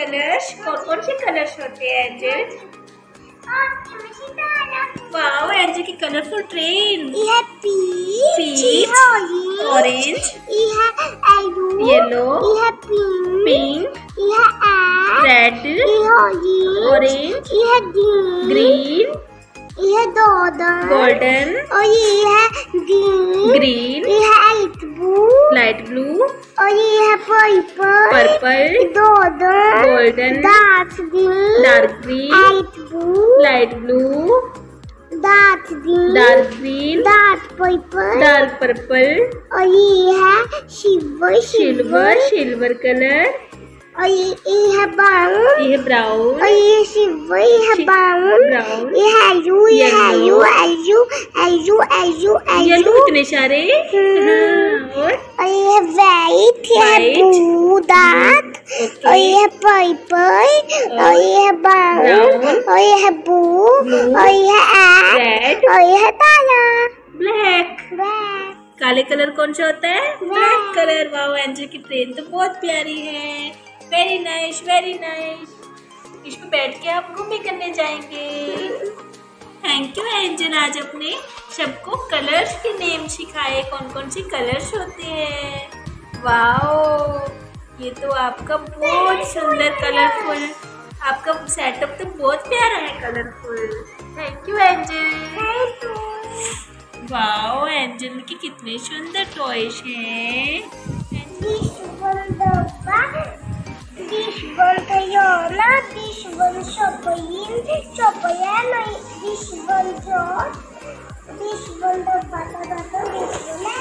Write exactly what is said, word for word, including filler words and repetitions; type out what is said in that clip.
Colours, कौन कौन से कलर्स होते हैं एंजल? वाओ, एंजल की कलरफुल ट्रेन। ये peach, peach, orange, yellow, pink, red, orange, green, golden, और ये है ग्रीन, ग्रीन, ये है लाइट ब्लू, लाइट ब्लू, और ये है purple, purple, golden, golden, dark green, dark green, light blue, light blue, dark green, dark green, dark purple, dark purple, और ये है सिल्वर, सिल्वर, सिल्वर कलर, और ये ये है ब्राउन, ये ब्राउन, और ये सिल्वर, ये है ब्राउन, ब्राउन, ये है येलो, ये है yellow, yellow, yellow, yellow, yellow yellow, इतने सारे। हाँ, और और ये है व्हाइट, ये है ब्लू डार्क, और ये है पर्पल, और ये है ब्राउन, और ये है ब्लू, और ये है रेड, और ये है काला, ब्लैक। ब्लैक, काले कलर कौन सा होता है? Black colour. वाओ, एंजल की ट्रेन तो बहुत प्यारी है। Very nice, very nice. इसमें बैठ के आप घूमे करने जाएंगे। थैंक यू एंजल, आज अपने सबको कलर्स के नेम सिखाए, कौन कौन से कलर्स होते हैं। वाओ, ये तो आपका बहुत सुंदर कलरफुल, आपका सेटअप तो बहुत प्यारा है colourful. Thank you Angel. Wow, Angel के कितने सुंदर टॉयज हैं। this one डब्बा, this one खिलौना, this one chocolate, chocolate, this one draw, this one डब्बा, डब्बा, this one